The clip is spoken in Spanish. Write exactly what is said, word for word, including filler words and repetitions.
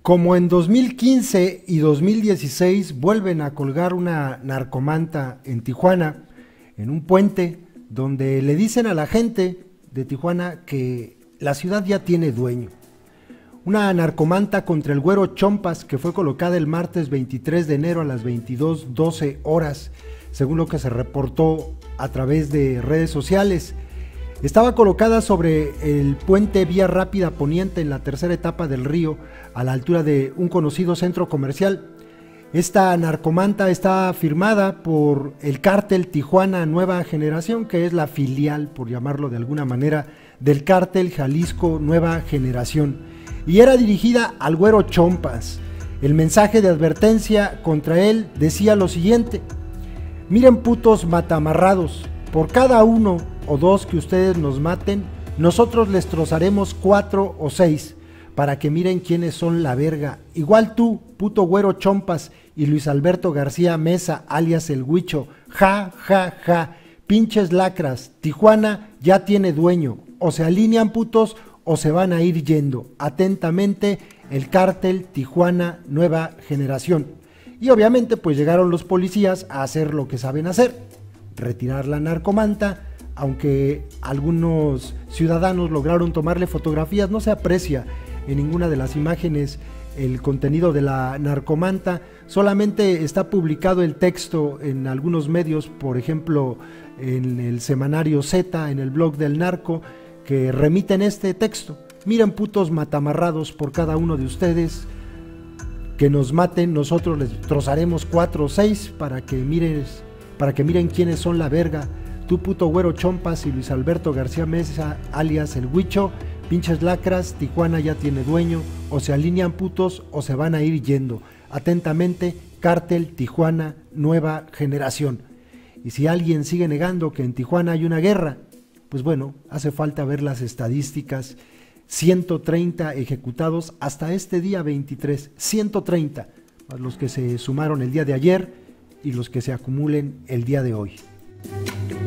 Como en dos mil quince y dos mil dieciséis vuelven a colgar una narcomanta en Tijuana, en un puente, donde le dicen a la gente de Tijuana que la ciudad ya tiene dueño. Una narcomanta contra el Güero Chompas que fue colocada el martes veintitrés de enero a las veintidós doce horas, según lo que se reportó a través de redes sociales. Estaba colocada sobre el puente Vía Rápida Poniente en la tercera etapa del río, a la altura de un conocido centro comercial. Esta narcomanta está firmada por el cártel Tijuana Nueva Generación, que es la filial, por llamarlo de alguna manera, del cártel Jalisco Nueva Generación, y era dirigida al Güero Chompas. El mensaje de advertencia contra él decía lo siguiente: miren, putos matamarrados, por cada uno o dos que ustedes nos maten, nosotros les trozaremos cuatro o seis, para que miren quiénes son la verga. Igual tú, puto Güero Chompas, y Luis Alberto García Mesa, alias el Huicho, ja, ja, ja, pinches lacras, Tijuana ya tiene dueño, o se alinean, putos, o se van a ir yendo. Atentamente, el cártel Tijuana Nueva Generación. Y obviamente pues llegaron los policías a hacer lo que saben hacer: retirar la narcomanta. Aunque algunos ciudadanos lograron tomarle fotografías, no se aprecia en ninguna de las imágenes el contenido de la narcomanta. Solamente está publicado el texto en algunos medios, por ejemplo en el semanario Z, en el blog del Narco, que remiten este texto: miren, putos matamarrados, por cada uno de ustedes que nos maten, nosotros les trozaremos cuatro o seis, para que mires, para que miren quiénes son la verga. Tú, puto Güero Chompas, y Luis Alberto García Mesa, alias el Huicho, pinches lacras, Tijuana ya tiene dueño, o se alinean, putos, o se van a ir yendo. Atentamente, cártel Tijuana Nueva Generación. Y si alguien sigue negando que en Tijuana hay una guerra, pues bueno, hace falta ver las estadísticas. ciento treinta ejecutados hasta este día veintitrés, ciento treinta, más los que se sumaron el día de ayer y los que se acumulen el día de hoy.